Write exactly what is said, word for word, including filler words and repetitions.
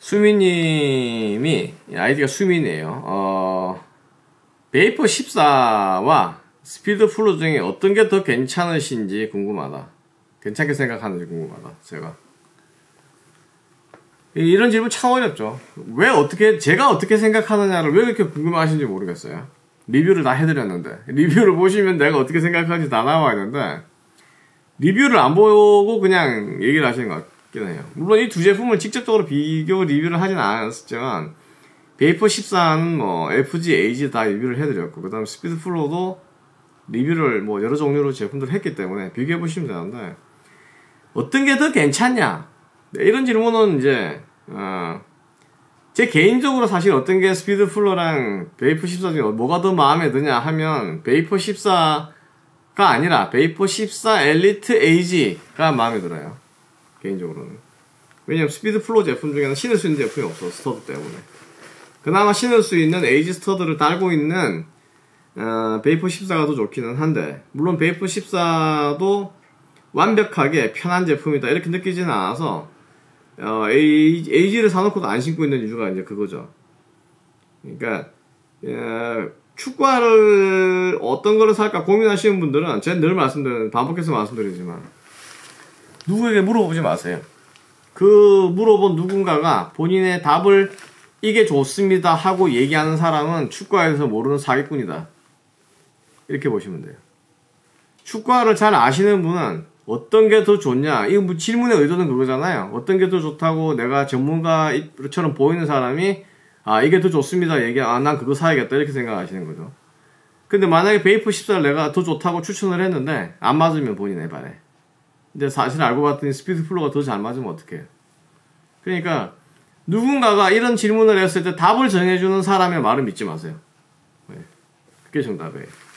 수민님이, 아이디가 수민이에요. 어, 베이퍼 십사와 스피드 플로 중에 어떤 게 더 괜찮으신지 궁금하다. 괜찮게 생각하는지 궁금하다, 제가. 이런 질문 참 어렵죠. 왜 어떻게, 제가 어떻게 생각하느냐를 왜 이렇게 궁금하신지 모르겠어요. 리뷰를 다 해드렸는데. 리뷰를 보시면 내가 어떻게 생각하는지 다 나와 있는데, 리뷰를 안 보고 그냥 얘기를 하시는 것 같긴 해요. 물론 이 두 제품을 직접적으로 비교 리뷰를 하진 않았지만, 베이퍼 십사는 뭐, 에프지, 에이지 다 리뷰를 해드렸고, 그 다음 스피드 플로도 리뷰를 뭐, 여러 종류로 제품들을 했기 때문에 비교해보시면 되는데, 어떤 게 더 괜찮냐? 네, 이런 질문은 이제, 어, 제 개인적으로 사실 어떤 게 스피드 플로랑 베이퍼 십사 중에 뭐가 더 마음에 드냐 하면, 베이퍼 십사가 아니라, 베이퍼 십사 엘리트 에이지가 마음에 들어요. 개인적으로는. 왜냐면 스피드 플로 제품 중에는 신을 수 있는 제품이 없어, 스터드 때문에. 그나마 신을 수 있는 에이지 스터드를 달고 있는, 어, 베이퍼 십사가 더 좋기는 한데, 물론 베이퍼 십사도 완벽하게 편한 제품이다 이렇게 느끼지는 않아서 어, 에이지를 사놓고도 안 신고 있는 이유가 이제 그거죠. 그러니까 어, 축구화를 어떤 거를 살까 고민하시는 분들은 제가 늘 말씀드리는, 반복해서 말씀드리지만 누구에게 물어보지 마세요. 그 물어본 누군가가 본인의 답을 이게 좋습니다 하고 얘기하는 사람은 축구화에서 모르는 사기꾼이다, 이렇게 보시면 돼요. 축구화를 잘 아시는 분은 어떤 게 더 좋냐, 이거 뭐 질문의 의도는 그거잖아요. 어떤 게 더 좋다고 내가 전문가처럼 보이는 사람이 아 이게 더 좋습니다 얘기, 아 난 그거 사야겠다 이렇게 생각하시는 거죠. 근데 만약에 베이퍼 십사를 내가 더 좋다고 추천을 했는데 안 맞으면 본인 해봐래. 근데 사실 알고 봤더니 스피드 플로가 더 잘 맞으면 어떡해요. 그러니까 누군가가 이런 질문을 했을 때 답을 정해주는 사람의 말을 믿지 마세요. 네. 그게 정답이에요.